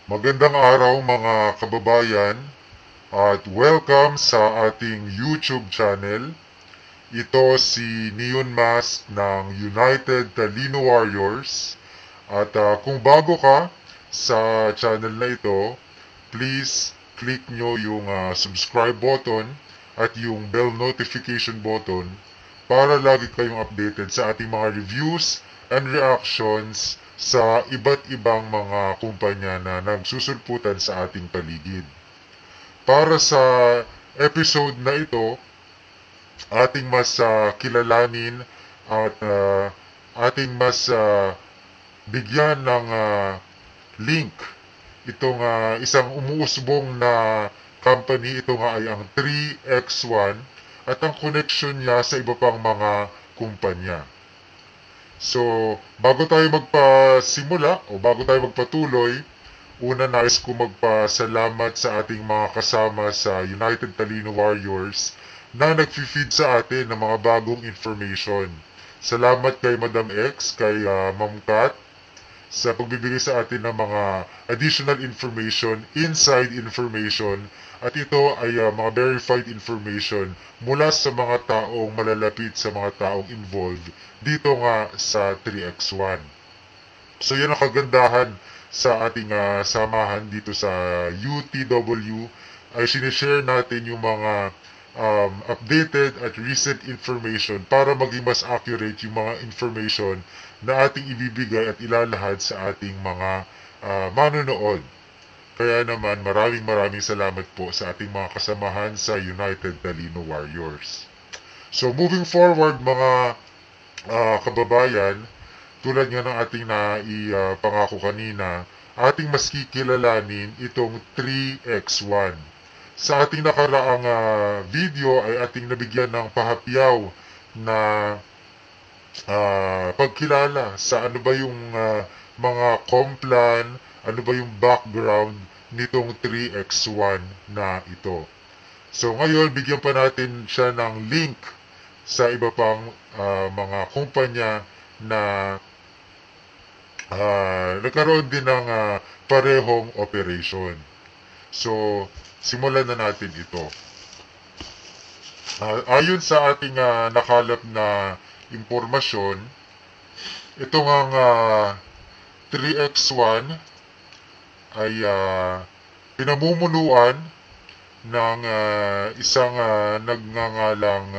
Magandang araw mga kababayan at welcome sa ating YouTube channel. Ito si Neon Mask ng United Talino Warriors. At kung bago ka sa channel na ito, please click nyo yung subscribe button at yung bell notification button para lagi kayong updated sa ating mga reviews and reactions sa iba't ibang mga kumpanya na nagsusulputan sa ating paligid. Para sa episode na ito, ating mas kilalanin at ating mas bigyan ng link itong isang umuusbong na company. Ito nga ay ang 3x1 at ang connection niya sa iba pang mga kumpanya. So, bago tayo magpasimula o bago tayo magpatuloy, una nais ko magpasalamat sa ating mga kasama sa United Talino Warriors na nag-feed sa atin ng mga bagong information. Salamat kay Madam X, kay Ma'am Kat, sa pagbibigay sa atin ng mga additional information, inside information, at ito ay mga verified information mula sa mga taong malalapit sa mga taong involved dito nga sa 3x1. So yan ang kagandahan sa ating samahan dito sa UTW, ay sinishare natin yung mga updated at recent information para maging mas accurate yung mga information na ating ibibigay at ilalahad sa ating mga manonood. Kaya naman maraming salamat po sa ating mga kasamahan sa United Talino Warriors. So moving forward mga kababayan, tulad nga ng ating naipangako kanina, ating mas kikilalanin itong 3x1. Sa ating nakaraang video ay ating nabigyan ng pahapyaw na pagkilala sa ano ba yung mga complan, ano ba yung background nitong 3x1 na ito. So ngayon, bigyan pa natin siya ng link sa iba pang mga kumpanya na nagkaroon din ng parehong operation. So, simulan na natin ito. Ayon sa ating nakalap na impormasyon, ito ang 3x1 ay pinamumunuan ng isang nagngangalang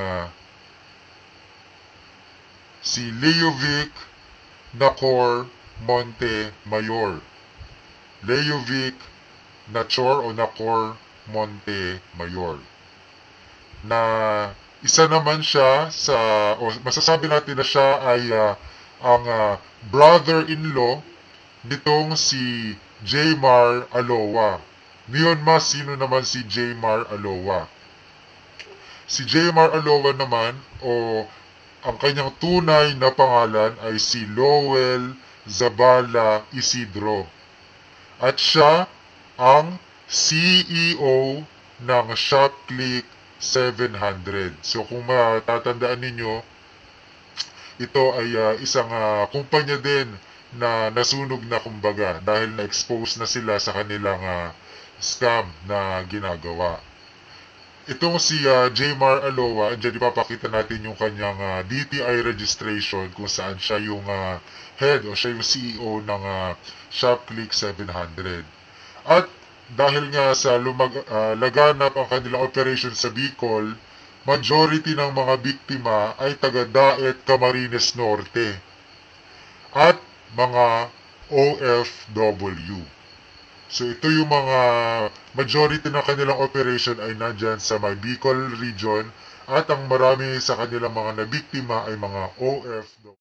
si Leovic Nacor Montemayor. Leovic Nacor o Nacor Montemayor. Na isa naman siya sa, o masasabi natin na siya ay ang brother-in-law nitong si Jaymar Alowa. Ngayon mas sino naman si Jaymar Alowa? Si Jaymar Alowa naman o ang kanyang tunay na pangalan ay si Lowell Zabala Isidro. At siya ang CEO ng ShopClick 700. So kung matatandaan ninyo, ito ay isang kumpanya din na nasunog na kumbaga dahil na-expose na sila sa kanilang scam na ginagawa. Itong si Jaymar Alowa, andyan ipapakita natin yung kanyang DTI registration kung saan siya yung head o siya yung CEO ng ShopClick 700. At dahil nga sa laganap ang kanilang operation sa Bicol, majority ng mga biktima ay taga Daet, Camarines Norte at mga OFW. So ito yung mga majority ng kanilang operation ay nandyan sa may Bicol region at ang marami sa kanilang mga nabiktima ay mga OFW.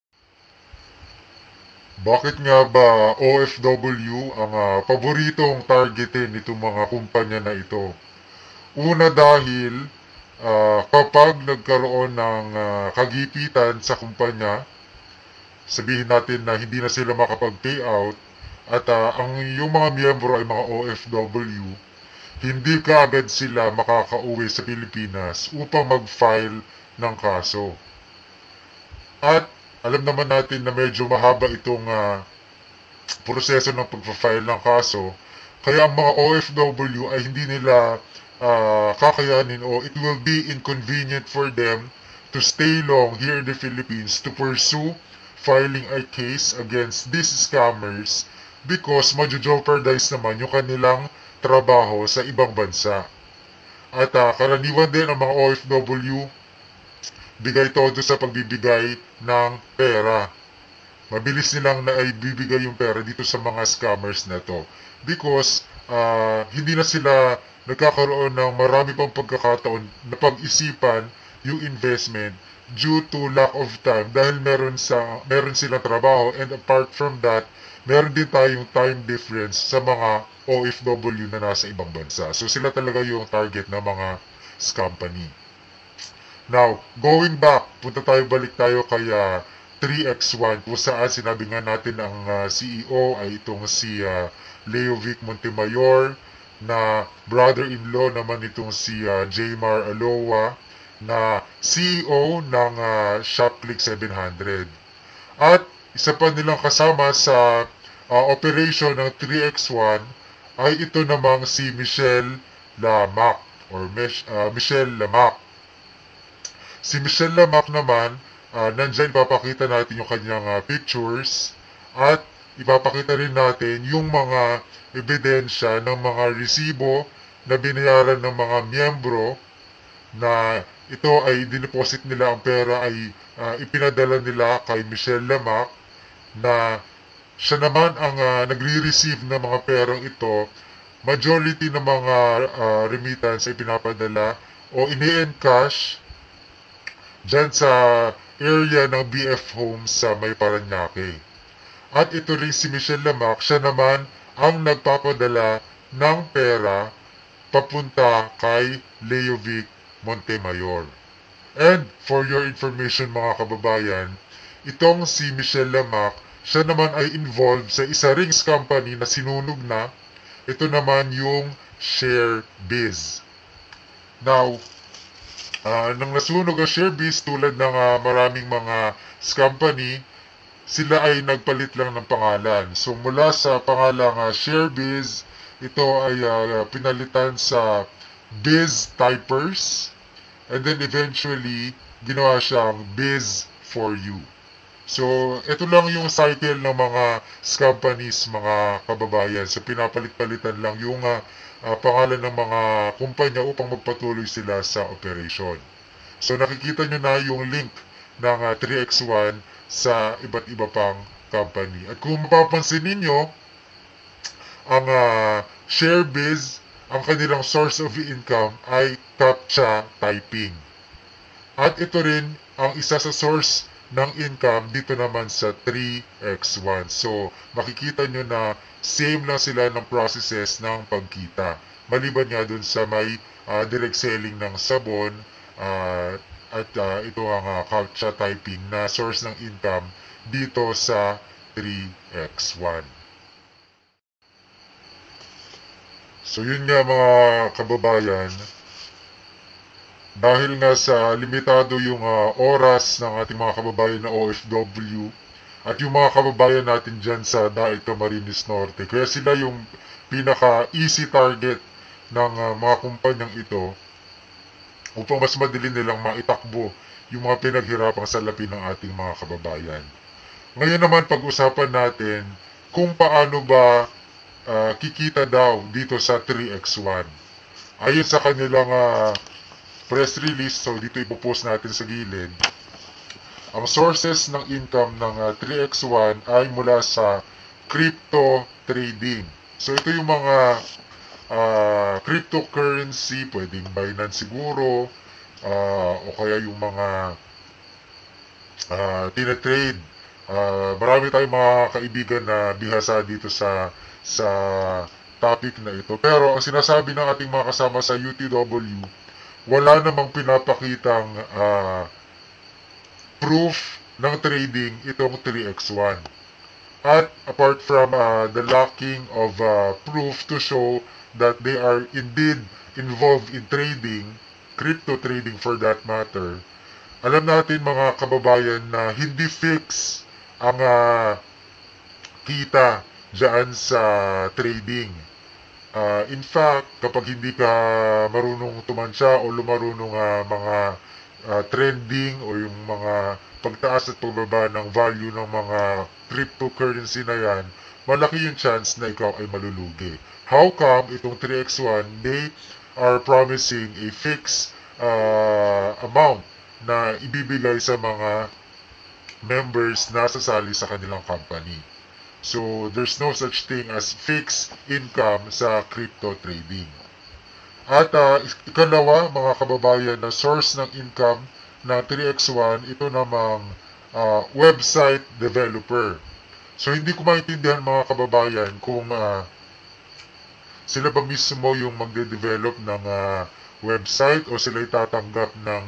Bakit nga ba OFW ang paboritong targetin nitong mga kumpanya na ito? Una dahil kapag nagkaroon ng kagipitan sa kumpanya, sabihin natin na hindi na sila makapag-payout at ang yung mga miyembro ay mga OFW, hindi kaagad sila makakauwi sa Pilipinas upang mag-file ng kaso. At alam naman natin na medyo mahaba itong proseso ng pag-file ng kaso Kaya ang mga OFW ay hindi nila kakayanin o it will be inconvenient for them to stay long here in the Philippines to pursue filing a case against these scammers because majo-jeopardize naman yung kanilang trabaho sa ibang bansa. At karaniwan din ang mga OFW, bigay todo sa pagbibigay ng pera. Mabilis nilang naibibigay yung pera dito sa mga scammers na to. Because hindi na sila nagkakaroon ng marami pang pagkakataon na pag-isipan yung investment due to lack of time dahil meron silang trabaho, and apart from that, meron din tayong time difference sa mga OFW na nasa ibang bansa. So sila talaga yung target ng mga company. Now, going back, balik tayo kay 3x1 kung saan sinabi nga natin ang CEO ay itong si Leovic Montemayor, na brother-in-law naman itong si Jmar Aloa, na CEO ng ShopClick 700. At isa pa nilang kasama sa operation ng 3x1 ay ito namang si Michelle Lamac or Michelle Lamac. Si Michelle Lamac naman, nandyan ipapakita natin yung kanyang pictures at ipapakita rin natin yung mga ebidensya ng mga resibo na binayaran ng mga miyembro na ito ay dineposit nila, ang pera ay ipinadala nila kay Michelle Lamac, na siya naman ang nagre-receive ng mga perang ito. Majority ng mga remittance ay pinapadala o ini-encash dyan sa area ng BF Homes sa May Paranaque. At ito rin si Michelle Lamac, siya naman ang nagpapadala ng pera papunta kay Leovic Montemayor. And for your information mga kababayan, itong si Michelle Lamac, siya naman ay involved sa isa ring company na sinunog na. Ito naman yung ShareBiz. Now, nang nasunog ang ShareBiz, tulad ng maraming mga company, sila ay nagpalit lang ng pangalan. So mula sa pangalang ShareBiz, ito ay pinalitan sa Biz Typers, and then eventually ginawa siyang Biz for You. So ito lang yung cycle ng mga companies, mga kababayan. So pinapalit-palitan lang yung pangalan ng mga kumpanya upang magpatuloy sila sa operation. So nakikita nyo na yung link ng 3x1 sa iba't iba pang company. At kung mapapansin ninyo, ang ShareBiz, ang kanilang source of income ay CAPTCHA typing. At ito rin ang isa sa source ng income dito naman sa 3x1. So makikita nyo na same lang sila ng processes ng pagkita. Maliban nga dun sa may direct selling ng sabon, at ito ang CAPTCHA typing na source ng income dito sa 3x1. So yun nga mga kababayan, dahil nga sa limitado yung oras ng ating mga kababayan na OFW at yung mga kababayan natin dyan sa Daig Camarines Norte, kaya sila yung pinaka-easy target ng mga kumpanyang ito upang mas madali nilang maitakbo yung mga pinaghirapang salapi ng ating mga kababayan. Ngayon naman pag-usapan natin kung paano ba kikita daw dito sa 3x1. Ayon sa kanilang press release, so dito ipopost natin sa gilid, ang sources ng income ng 3x1 ay mula sa crypto trading. So ito yung mga cryptocurrency, pwedeng Binance siguro, o kaya yung mga tinatrade. Marami tayong mga kaibigan na bihasa dito sa topic na ito. Pero ang sinasabi ng ating mga kasama sa UTW, wala namang pinapakitang proof ng trading itong 3x1. At apart from the lacking of proof to show that they are indeed involved in trading, crypto trading for that matter, alam natin mga kababayan na hindi fix ang kita dyan sa trading. In fact, kapag hindi ka marunong tumansya o lumarunong mga trending o yung mga pagtaas at pagbaba ng value ng mga cryptocurrency na yan, malaki yung chance na ikaw ay malulugi. How come itong 3x1, they are promising a fixed amount na ibibigay sa mga members na sasali sa kanilang company. So, there's no such thing as fixed income sa crypto trading. At ikalawa, mga kababayan, na source ng income na 3x1, ito namang website developer. So, hindi ko maintindihan mga kababayan kung sila ba mismo yung magde-develop ng website o sila itatanggap ng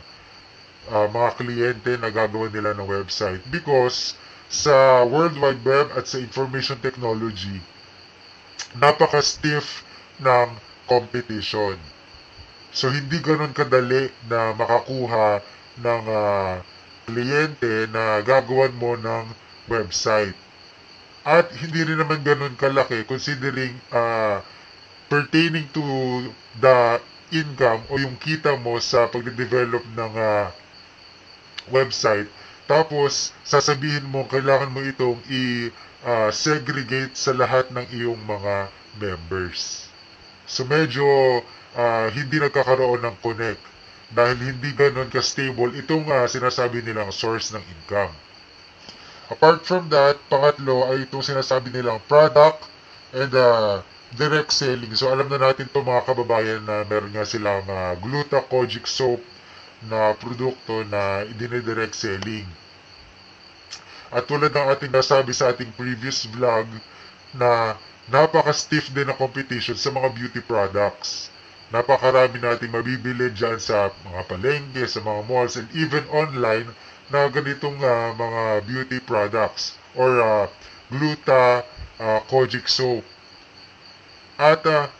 mga kliyente na gagawa nila ng website. Because sa World Wide Web at sa information technology, napaka-stiff ng competition. So, hindi ganun kadali na makakuha ng kliyente na gagawan mo ng website. At hindi rin naman ganun kalaki considering pertaining to the income o yung kita mo sa pagde-develop ng website. Tapos, sasabihin mo, kailangan mo itong i-segregate sa lahat ng iyong mga members. So, medyo hindi nagkakaroon ng connect dahil hindi ganun ka-stable itong sinasabi nilang source ng income. Apart from that, pangatlo ay itong sinasabi nilang product and direct selling. So, alam na natin to mga kababayan na meron nga silang glucocorticoid soap na produkto na idine-direct selling. At tulad ng ating nasabi sa ating previous vlog na napaka-stiff din ang competition sa mga beauty products. Napakarami nating mabibili dyan sa mga palengke, sa mga malls, and even online na ganitong mga beauty products or glucocorticoid soap. At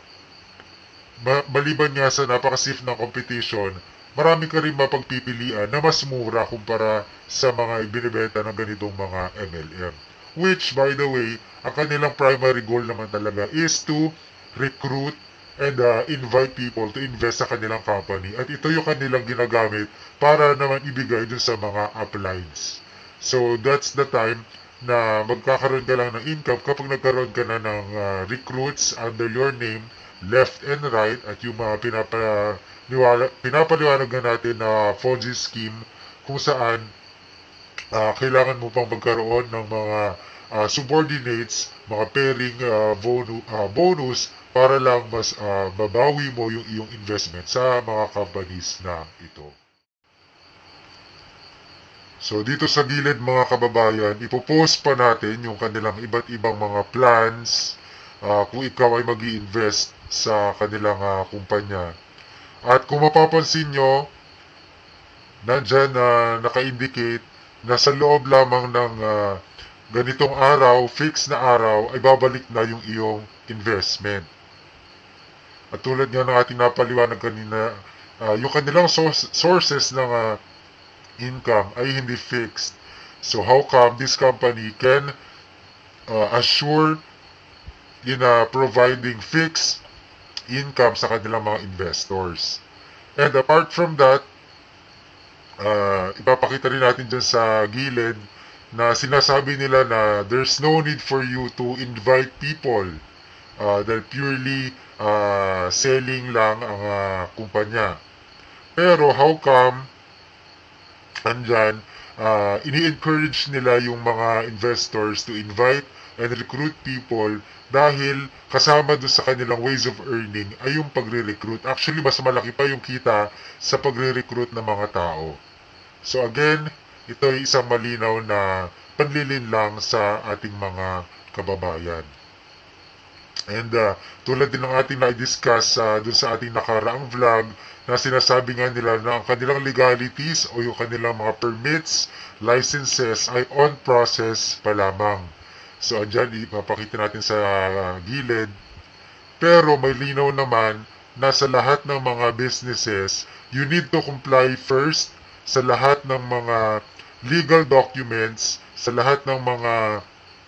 maliban nga sa napaka-stiff ng competition, marami ka rin mapagpipilian na mas mura kumpara sa mga ibinibenta ng ganitong mga MLM. Which, by the way, ang kanilang primary goal naman talaga is to recruit and invite people to invest sa kanilang company. At ito yung kanilang ginagamit para naman ibigay dun sa mga uplines. So, that's the time na magkakaroon ka lang ng income kapag nagkaroon ka na ng recruits under your name, left and right, at yung mga pinapaliwanag na natin na Ponzi scheme kung saan kailangan mo pang magkaroon ng mga subordinates, mga pairing bonus para lang mas babawi mo yung iyong investment sa mga companies na ito. So dito sa gilid mga kababayan, ipopost pa natin yung kanilang iba't ibang mga plans kung ikaw ay mag-i-invest sa kanilang kumpanya. At kung mapapansin nyo, nandyan naka-indicate na sa loob lamang ng ganitong araw, fixed na araw, ay babalik na yung iyong investment. At tulad nga ng ating napaliwanag kanina, yung kanilang sources ng income ay hindi fixed. So how come this company can assure in providing fixed income sa kanilang mga investors? And apart from that, ipapakita rin natin dyan sa gilid na sinasabi nila na there's no need for you to invite people dahil purely selling lang ang kumpanya. Pero how come andyan ini-encourage nila yung mga investors to invite and recruit people dahil kasama doon sa kanilang ways of earning ay yung pagre-recruit. Actually, mas malaki pa yung kita sa pagre-recruit ng mga tao. So again, ito ay isang malinaw na panlilin lang sa ating mga kababayan. And tulad din ng ating na-discuss dun sa ating nakaraang vlog na sinasabi nga nila na ang kanilang legalities o yung kanilang mga permits, licenses ay on process pa lamang. So andyan, ipapakita natin sa gilid. Pero may linaw naman na sa lahat ng mga businesses, you need to comply first sa lahat ng mga legal documents, sa lahat ng mga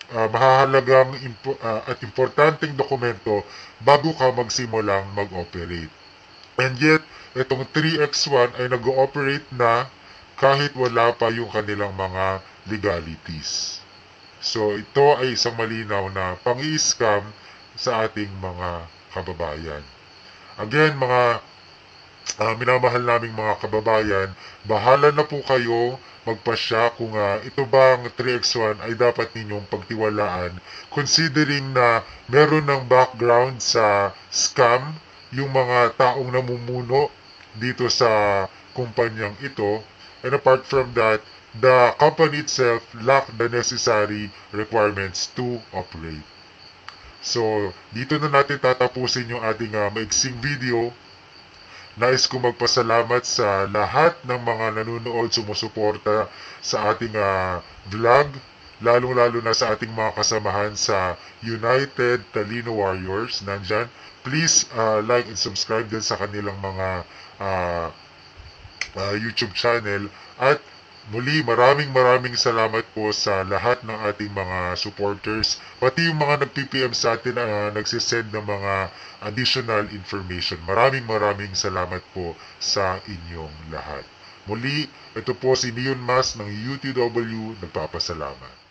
mahahalagang at importanteng dokumento bago ka magsimulang mag-operate. And yet, itong 3x1 ay nag-ooperate na kahit wala pa yung kanilang mga legalities. So, ito ay isang malinaw na pang-i-scam sa ating mga kababayan. Again, mga minamahal naming mga kababayan, bahala na po kayo magpasya kung ito bang 3x1 ay dapat ninyong pagtiwalaan considering na meron ng background sa scam yung mga taong namumuno dito sa kumpanyang ito, and apart from that, the company itself lack the necessary requirements to operate. So, dito na natin tatapusin yung ating maiksing video. Nais ko magpasalamat sa lahat ng mga nanonood, sumusuporta sa ating vlog, lalong-lalo na sa ating mga kasamahan sa United Talino Warriors. Nandyan, please like and subscribe din sa kanilang mga YouTube channel. At muli, maraming salamat po sa lahat ng ating mga supporters, pati yung mga nag-PPM sa atin na nagsisend ng mga additional information. Maraming salamat po sa inyong lahat. Muli, ito po si Neon Mas ng UTW, nagpapasalamat.